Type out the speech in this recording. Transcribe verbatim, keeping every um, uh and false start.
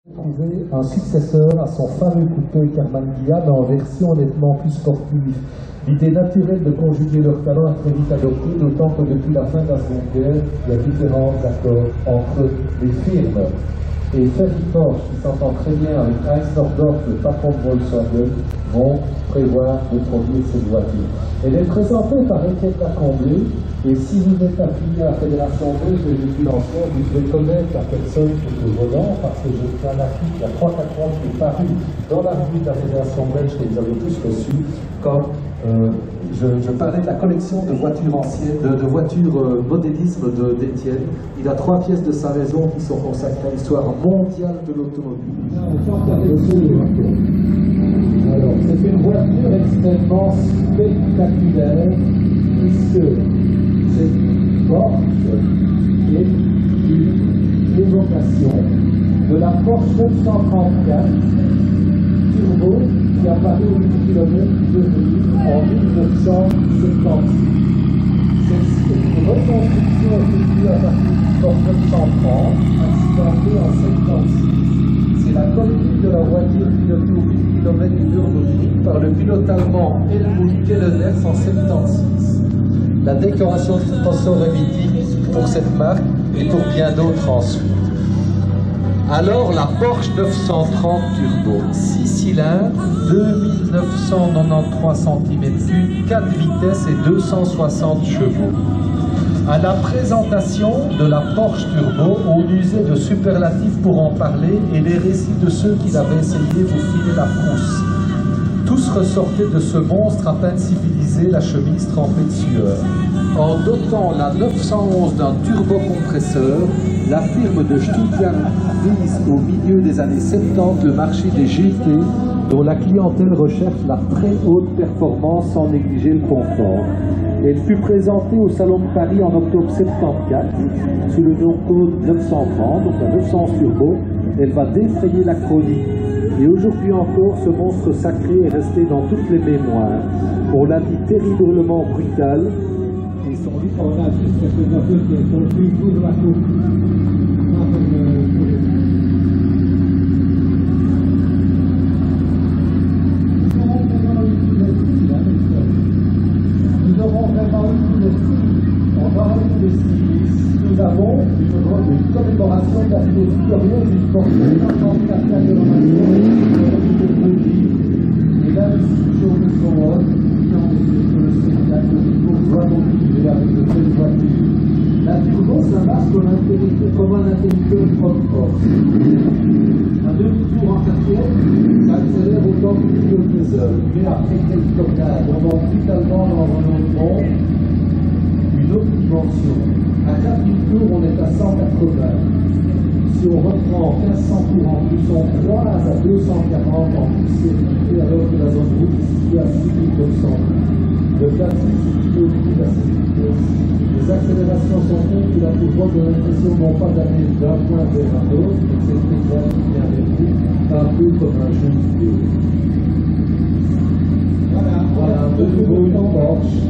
Trouver un successeur à son fameux coupé Karmann Ghia, mais en version nettement plus sportive. L'idée naturelle de conjuguer leurs talents est très vite adoptée, d'autant que depuis la fin de la Seconde Guerre, il y a différents accords entre les firmes. Et Ferry Porsche, qui s'entend très bien avec Heinz Nordorf, le patron de Volkswagen, vont prévoir de produire cette voiture. Elle est présentée par Étienne Lacombe, et si vous êtes affilié à la Fédération belge des véhicules anciens, vous devez connaître la personne qui est au volant, parce que j'ai fait un article il y a trois quatre ans qui est paru dans la revue de la Fédération belge que vous avez tous reçu, quand euh, je, je parlais de la collection de voitures anciennes, de, de voitures euh, modélisme d'Étienne. Il a trois pièces de sa maison qui sont consacrées à l'histoire mondiale de l'automobile. Alors, c'est une voiture extrêmement spectaculaire, puisque c'est une Porsche qui est une évocation de la Porsche neuf cent trente-quatre turbo qui apparaît au huit kilomètres de Venise en mille neuf cent soixante-six. Celle-ci est une reconstruction effectuée à partir du Porsche neuf cent trente, accidentée en soixante-seize. C'est la copie de la voiture pilotée au huit kilomètres du Nürburgring par le pilote allemand Helmut Kellenetz en soixante-seize. La décoration de sponsor est mythique pour cette marque et pour bien d'autres ensuite. Alors la Porsche neuf cent trente Turbo, six cylindres, deux mille neuf cent quatre-vingt-treize centimètres cubes, quatre vitesses et deux cent soixante chevaux. À la présentation de la Porsche Turbo, on usait de superlatifs pour en parler et les récits de ceux qui l'avaient essayé vous filaient la frousse. Tous ressortaient de ce monstre à peine civilisé, la chemise trempée de sueur. En dotant la neuf cent onze d'un turbocompresseur, la firme de Stuttgart vise au milieu des années soixante-dix le marché des G T, dont la clientèle recherche la très haute performance sans négliger le confort. Elle fut présentée au Salon de Paris en octobre soixante-quatorze sous le nom code neuf cent trente, donc la neuf cent onze Turbo. Elle va défrayer la chronique. Et aujourd'hui encore, ce monstre sacré est resté dans toutes les mémoires. On l'a dit terriblement brutal. Et son livre, on a juste quelques affaires qui sont plus goût de la coupe. Nous aurons vraiment eu le style. On aura eu le style. Nous avons une, une commémoration d'année victorieuse du sport cinquante-quatre et là, le show de son rôle, qui ont le spectacle doit continuer avec de telles voitures. La turbo, ça marche comme un intellectuel propre. Un demi-tour en quatrième, ça accélère autant que quelques heures. Mais après quelques tocages, on va brutalement dans un autre monde, une autre dimension. À quatre tours, on est à cent quatre-vingts. Si on reprend mille cinq cents tours en plus, on croise à deux cent quarante en poussiérité, alors que la zone route est située à six mille neuf cents. Le plastique est situé au bout de la sécurité. Les accélérations sont telles que la tourboîte de l'impression non pas d'aller d'un point vers un autre, mais c'est très bien verrouillé, un peu comme un jeu vidéo. Voilà, voilà, de nouveau une Porsche.